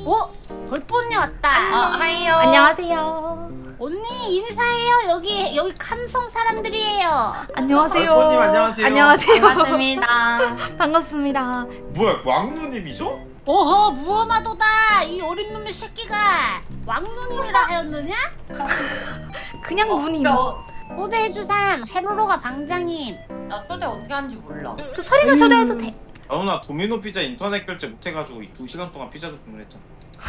어? 벌본이 왔다. 하이요. 안녕하세요. 언니 인사해요. 여기 감성 사람들이에요. 안녕하세요. 벌본님 안녕하세요. 안녕하세요. 반갑습니다. 반갑습니다. 뭐야 왕누님이죠? 오호 무엄하도다. 이 어린 놈의 새끼가 왕누님이라 하였느냐? 그냥 누님. 초대해주삼. 헤로로가 방장님. 나 초대 어떻게 하는지 몰라. 그 소리가 초대해도 돼. 나훈아 도미노 피자 인터넷 결제 못해가지고 2시간 동안 피자도 주문했잖아.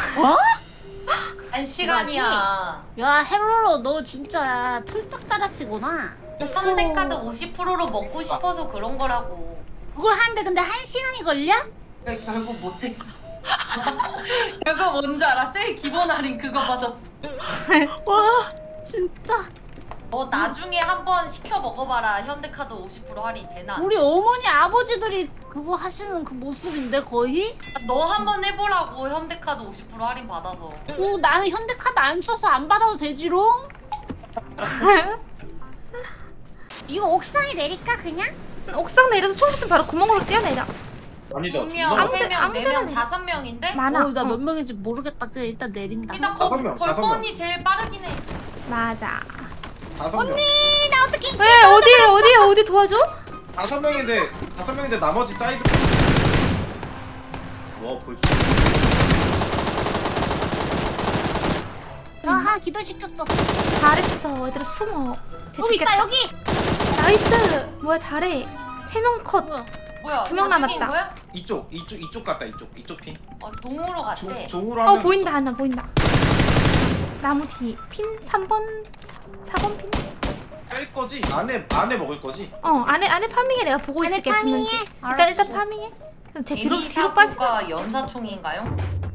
한 시간이야. 야 헤로로 너 진짜 틀딱 따라쓰구나. 선택카드 50%로 먹고 싶어서 그런 거라고. 그걸 하는데 근데 1시간이 걸려? 결국 못했어. 결국 뭔지 알아? 제일 기본 할인 그거 받았어. 와 진짜. 너 나중에 한번 시켜 먹어봐라. 현대카드 50% 할인 되나? 우리 어머니 아버지들이 그거 하시는 그 모습인데 거의? 너 한번 해보라고. 현대카드 50% 할인 받아서. 오 나는 현대카드 안 써서 안 받아도 되지롱? 이거 옥상에 내릴까 그냥? 옥상 내려서 총 있으면 바로 구멍으로 뛰어내려. 아니다. 2명, 아무 3명, 데나 4명, 내려. 5명인데? 많아. 나 몇 명인지 모르겠다. 그냥 일단 내린다. 일단 다섯 명, 다섯 벌번이 제일 빠르긴 해. 맞아. 5명. 언니 나 어떻게 왜 어디 도와줘? 5명인데 나머지 사이드. 와 벌써. 아하 기절시켰어. 잘했어. 얘들아 숨어. 쟤 여기 죽겠다. 있다 여기. 나이스. 뭐야 잘해. 3명 컷. 뭐야? 뭐야? 2명 다 남았다. 죽인 거야? 이쪽 같다 이쪽 핀. 동으로 갔대. 종으로 하면. 보인다 하나 보인다. 나무 뒤. 핀 3번 4번 핀. 뺄 거지? 안에 먹을 거지? 안에 파밍해. 내가 보고 안에 있을게 파밍해? 붙는지. 알았어. 일단 파밍해. 그럼 쟤 뒤로 빠지. 가 연사총인가요?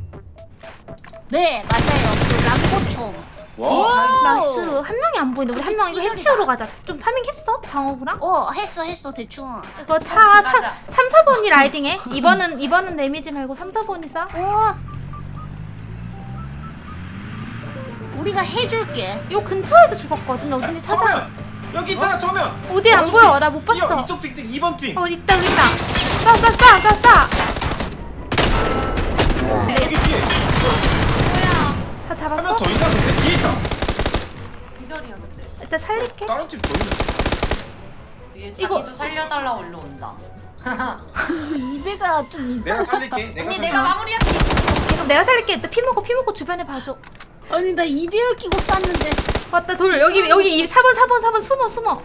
네 맞아요. 그 람보총. 와. 나이스. 한 명이 안 보인다. 우리 한 명 이거 해치우러 가자. 좀 파밍했어? 방어구랑? 했어 대충. 이거 차 가자. 3, 4번이 라이딩해. 2번은 내미지 말고 3, 4번이 싸. 우리가 해줄게. 요 근처에서 죽었거든. 나 어딘지 찾아. 정면! 여기 있잖아 정면! 어디 안 보여? 나 못 봤어. 이쪽 핑 2번 핑! 있다. 쏴. 여기 뒤에! 다 한 명 잡았어? 더 있나 근데? 뒤에 있다! 기절이야 근데. 일단 살릴게. 다른 팀 더 있네. 얘 이거- 자기도 살려달라고 올라온다. 입에가 좀 내가 이상하다. 살릴게 언니 내가 마무리할게. 그럼 내가 살릴게. 일단 피 먹고 주변에 봐줘. 아니 나 이비열 끼고 쐈는데. 맞다. 돌 여기 4번 숨어.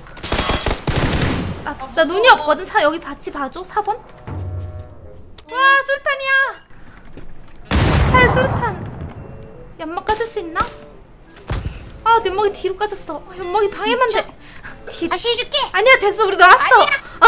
나 눈이 없거든. 여기 같이 봐줘. 4번. 와 수류탄이야. 차에 수류탄. 연막 까줄 수 있나? 내 연막이 뒤로 까졌어. 연막이 방해만 돼. 다시 해줄게. 아니야 됐어. 우리 나왔어.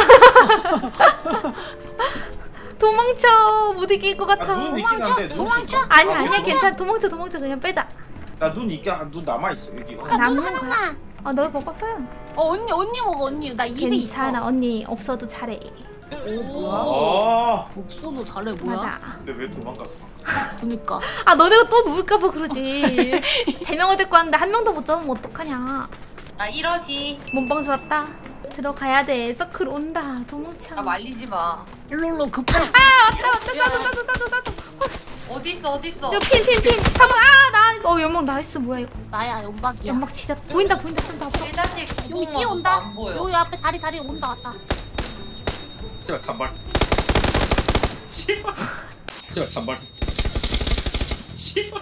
도망쳐. 못 이길 것 같아. 눈 있긴 한데 눈 도망쳐. 줄까? 아니야 괜찮아. 도망쳐 그냥 빼자. 나눈 있긴 눈 남아있어 여기. 아, 눈 남는 하나만. 거야. 널 먹어 서연. 언니 먹어 언니. 나 입에 괜찮아. 있어. 언니 없어도 잘해. 뭐야? 아 없어도 잘해 뭐야? 맞아. 근데 왜 도망갔어? 그니까. 너네가 또 누울까봐 그러지. 3명을 데리고 왔는데 한 명도 못 잡으면 어떡하냐. 나 이러시. 몸빵 좋았다. 들어가야 돼. 서클 온다. 도망쳐. 나 말리지 마. 일로로 급해. 왔다. 싸줘. 어디 있어? 요 핀. 3번. 나 연막 나이스. 뭐야 이거. 나야 연막이야. 연막 진짜 보인다. 좀 더 봐. 일자씩 여기 구멍 뛰어온다. 안 보여. 여기 앞에 다리 온다 갔다. 제가 단발. 씨발. 제가 단발. 씨발.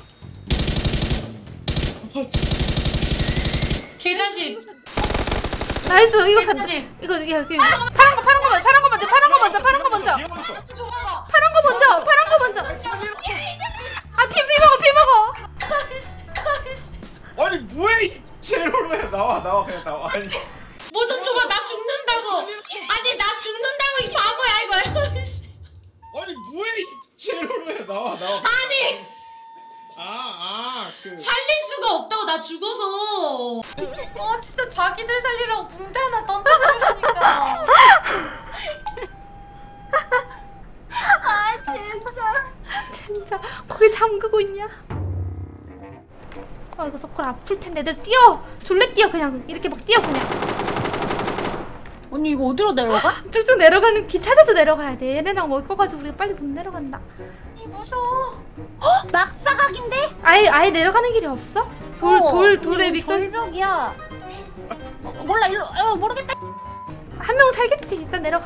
개자식. 나이스. 이거 사. 개자식. 이거 파란 거 먼저. 파란 거 먼저. 파란 거 먼저. 줘봐봐. 피 먹어. 아니 뭐해 이 제로로야 나와 그냥 나와. 아니. 뭐 좀 줘봐. 나 죽는다고. 아니 나 죽는다고 이 바보야 이거. 아니 뭐해 이 제로로야 나와. 아니 그. 살릴 수가 없다고. 나 죽어서. 진짜 자기들 살리라고 붕대 하나 던져주려니까. 진짜 거기 잠그고 있냐? 이거 서클 아플 텐데 애들 뛰어. 졸래 뛰어 그냥. 이렇게 막 뛰어 그냥. 언니 이거 어디로 내려가? 쭉쭉 내려가는 길 찾아서 내려가야 돼. 얘네랑 먹어가지고 우리가 빨리 못 내려간다. 이 무서워. 낙사각인데? 아예 내려가는 길이 없어? 돌에 미끄러져. 절벽이야. 몰라 일로 모르겠다. 한 명은 살겠지. 일단 내려가.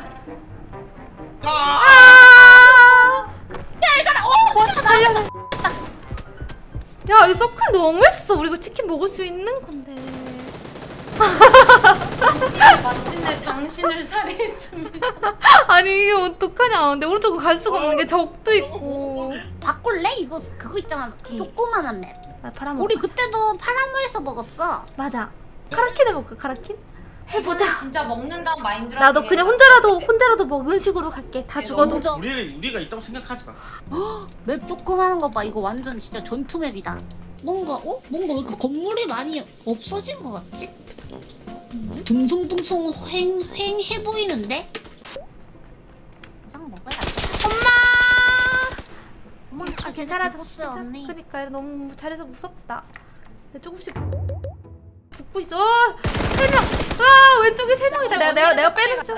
야 이거라. 뭐야 달려. 야, 이 서클 너무했어. 우리 이거 치킨 먹을 수 있는 건데. 마침내 당신을 살해했습니다. 아니 이게 어떡하냐. 근데 오른쪽으로 갈 수가 없는 게 적도 있고. 바꿀래? 이거 그거 있잖아. 조그만한 맵. 아, 파라모. 우리 그때도 파라모에서 먹었어. 맞아. 카라킨 해볼까? 카라킨? 해보자. 이거는 진짜 먹는다는 마인드로. 나도 그냥 혼자라도 먹는 식으로 갈게. 다 죽어도. 먼저 우리가 있다고 생각하지 마. 맵 조그만한 거 봐. 이거 완전 진짜 전투 맵이다. 뭔가 뭔가 왜 이렇게 건물이 많이 없어진 것 같지? 둥숭둥숭 휑해 보이는데? 그냥 먹어야 엄마 괜찮아. 보스 언니. 그니까 너무 잘해서 무섭다. 근데 조금씩 붙고 있어. 3명. 아, 왼쪽에 3명이다. 내가 빼는 중.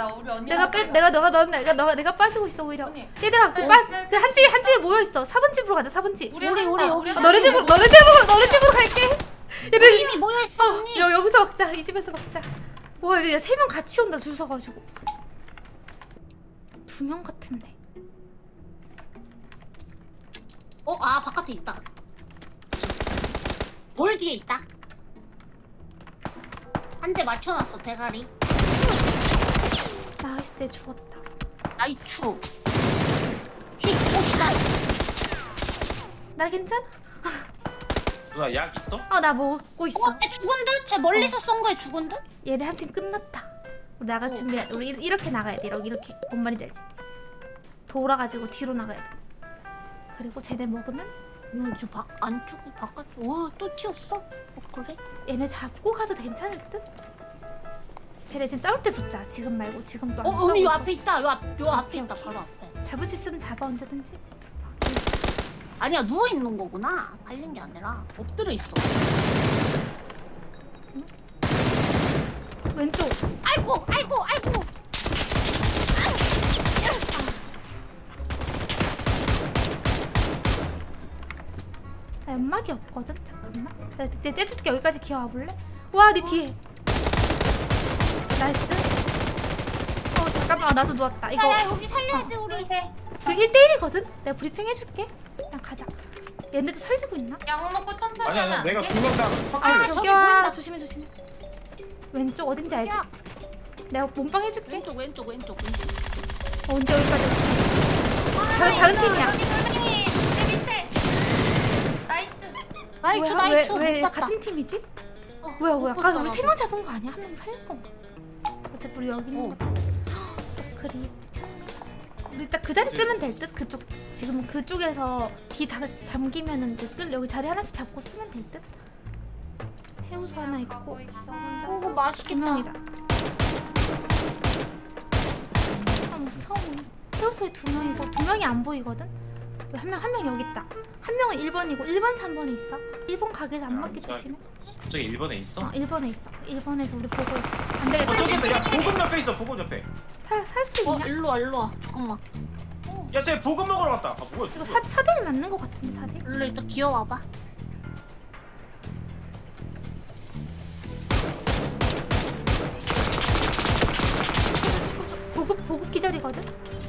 내가 빠지고 있어 오히려. 언니. 얘들아, 한 집에 모여 있어. 4번 집으로 가자. 4번 집. 우리 너네 집으로 갈게. 우리 이미 모여있어 언니. 여기서 먹자. 이 집에서 먹자. 와, 이게 3명 같이 온다. 줄 서가지고. 2명 같은데. 바깥에 있다. 돌 뒤에 있다. 한 대 맞춰놨어 대가리. 나이스, 죽었다. 아이추. 휙 나 괜찮아? 누나 약 있어? 나 먹고 있어. 쟤 죽은 듯? 쟤 멀리서 쏜 거에 죽은 듯? 얘네 한 팀 끝났다. 우리 나갈 준비해. 우리 이렇게 나가야 돼. 이렇게. 뭔 말인지 알지? 돌아가지고 뒤로 나가야 돼. 그리고 쟤네 먹으면 저 안쪽에 바깥. 또 튀었어? 그래? 얘네 잡고 가도 괜찮을 듯? 쟤네 지금 싸울 때 붙자. 지금 말고 지금 또 안 언니 요 싸우고. 앞에 있다. 요 앞에 오케이, 있다. 오케이. 바로 앞에. 잡을 수 있으면 잡아 언제든지. 아니야 누워 있는 거구나. 달린 게 아니라 엎드려 있어. 왼쪽. 아이고. 나 연막이 없거든. 잠깐만. 내 째줄게. 여기까지 기어와 볼래? 와, 네 뒤에. 나이스. 잠깐만. 나도 누웠다. 이거 야 여기 살려야 돼 우리. 그 1대1이거든? 내가 브리핑 해줄게. 그냥 가자. 얘네도 살리고 있나? 약 먹고 천천히 아니 하면 내가 안 돼? 2명 다 아, 확실해. 저기 여기와. 보인다. 조심해. 왼쪽 어딘지 알지? 야. 내가 몸빵 해줄게. 왼쪽. 언제 여기까지 올게. 다른 팀이야. 내 밑에. 나이스. 나이추 왜 못 봤다. 같은 팀이지? 못 뭐야? 봤다, 아까 우리 나도. 3명 잡은 거 아니야? 한 명 살릴 건가? 어차피 우리 여기 있는 거. 서클이. 우리 딱 그 자리 쓰면 될 듯? 그쪽 지금 그쪽에서 뒤 다 잠기면은 이제 여기 자리 하나씩 잡고 쓰면 될 듯? 해우소 하나 가고 있고 있어 혼자. 이거 2 맛있겠다. 명이다. 무서워. 해우소에 2명이고 2명이 안 보이거든? 한 명 여기 있다. 한 명은 1번이고 1번 3번에 있어. 1번 가게에서 안 맞게 조심해. 저기 1번에 있어? 1번에 있어. 1번에서 우리 보고 있어. 안 되겠다. 저기 있다. 야 보급 옆에 있어. 보급 옆에. 살 수 있냐? 일로 와. 잠깐만. 야쟤 보급 먹으러 갔다. 뭐야? 이거 4대1 맞는 거 같은데 4대1? 일로 일단 기어와봐. 보급 기절이거든?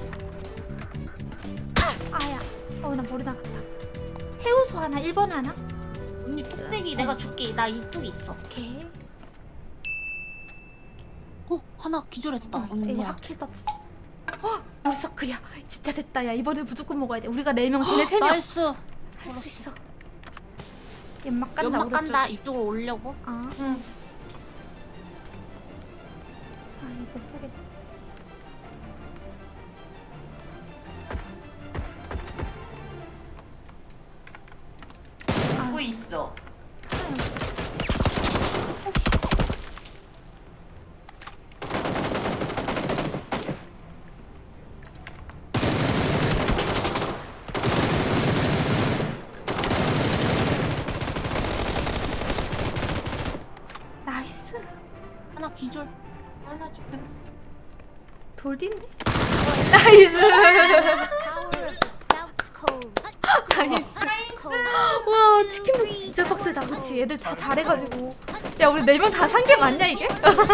아야. 나 머리 나갔다. 해우소 하나, 1번 하나? 언니 뚝배기 내가 줄게. 나 이 뚝 있어. 오케이. 하나 기절했다. 이거 언니야. 확킬 떴어. 우리 서클이야. 진짜 됐다. 야, 이번에 무조건 먹어야 돼. 우리가 4명, 쟤네 3명. 나이스. 할 수 있어. 연막 간다, 연막 오른쪽. 간다. 이쪽으로 오려고. 응. 이거 못하겠다. 가고 있어. 혹시 나이스. 하나 기절. 하나 죽겠어. 돌딘데? 나이스. 나이스. 와 치킨 먹기 진짜 빡세다. 그치? 애들 다 잘해가지고. 야 우리 4명 다 산 게 맞냐 이게?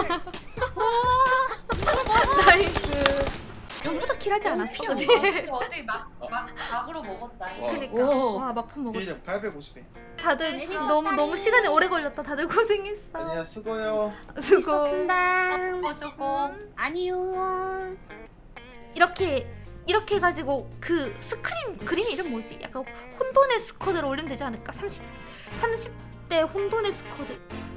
나이스. 전부 다 킬하지 않았어, 그치? 어디 막으로 먹었다. 그니까. 오. 와 막판 먹었다. 게이점 850엔. 다들 너무 시간이 오래 걸렸다. 다들 고생했어. 아니야 수고요. 수고. 수고. 아니요. 이렇게 해가지고 그 스크림 그림 이름 뭐지? 약간 혼돈의 스쿼드를 올리면 되지 않을까? 30대 혼돈의 스쿼드.